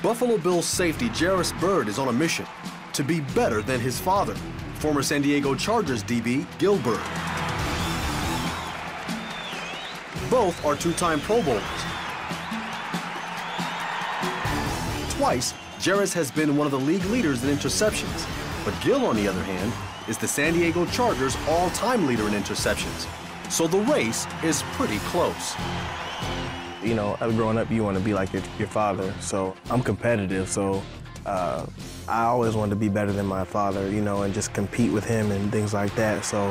Buffalo Bills safety Jairus Byrd is on a mission to be better than his father, former San Diego Chargers DB Gil Byrd. Both are two-time Pro Bowlers. Twice, Jairus has been one of the league leaders in interceptions, but Gil, on the other hand, is the San Diego Chargers' all-time leader in interceptions. So the race is pretty close. You know, growing up, you want to be like your father. So I'm competitive, so I always wanted to be better than my father, you know, and just compete with him and things like that. So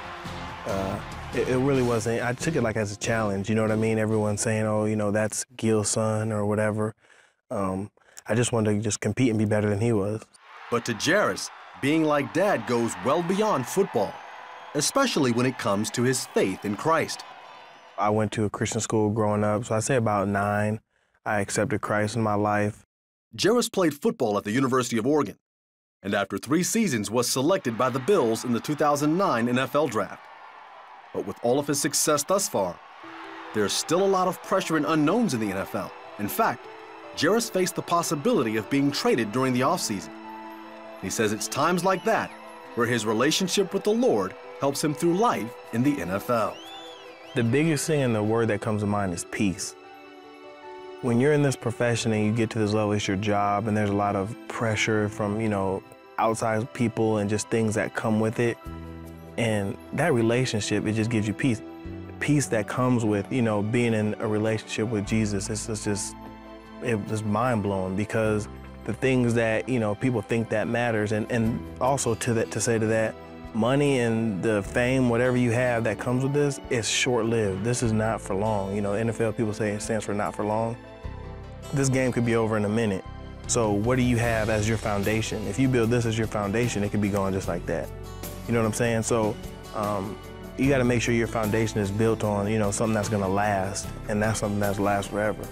it really wasn't, I took it like as a challenge, you know what I mean? Everyone saying, oh, you know, that's Gil's son or whatever. I just wanted to just compete and be better than he was. But to Jairus, being like Dad goes well beyond football, especially when it comes to his faith in Christ. I went to a Christian school growing up, so I say about 9. I accepted Christ in my life. Jairus played football at the University of Oregon, and after 3 seasons was selected by the Bills in the 2009 NFL Draft. But with all of his success thus far, there's still a lot of pressure and unknowns in the NFL. In fact, Jairus faced the possibility of being traded during the offseason. He says it's times like that where his relationship with the Lord helps him through life in the NFL. The biggest thing and the word that comes to mind is peace. When you're in this profession and you get to this level, it's your job, and there's a lot of pressure from, you know, outside people and just things that come with it. And that relationship, it just gives you peace. Peace that comes with, you know, being in a relationship with Jesus, it was mind-blowing, because the things that, you know, people think that matters, and also to say to that, money and the fame, whatever you have that comes with this, is short-lived. This is not for long. You know, NFL people say it stands for not for long. This game could be over in a minute. So what do you have as your foundation? If you build this as your foundation, it could be gone just like that. You know what I'm saying? So you got to make sure your foundation is built on, you know, something that's going to last, and that's something that's last forever.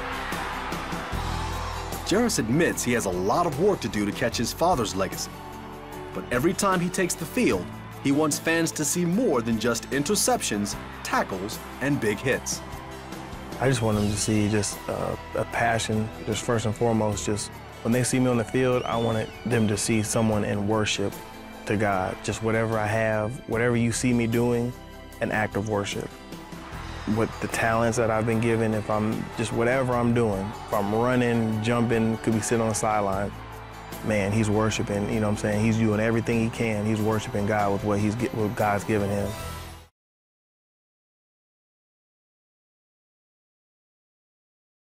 Jairus admits he has a lot of work to do to catch his father's legacy. But every time he takes the field, he wants fans to see more than just interceptions, tackles, and big hits. I just want them to see just a passion, just first and foremost, just when they see me on the field, I wanted them to see someone in worship to God. Just whatever I have, whatever you see me doing, an act of worship. What the talents that I've been given, if I'm just whatever I'm doing, if I'm running, jumping, could be sitting on the sideline, man, he's worshiping, you know what I'm saying? He's doing everything he can. He's worshiping God with what God's given him.